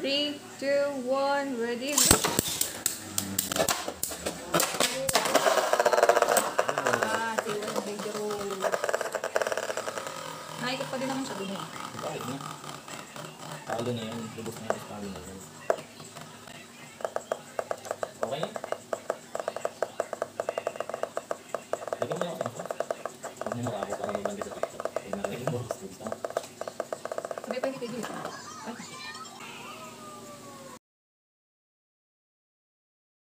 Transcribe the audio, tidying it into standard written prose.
3, 2, 1, ready? Siwan ng baby roll. Nakikot pa din naman siya dun eh. Bakit na? Palo na yan. Lubos na yan. Palo na yan.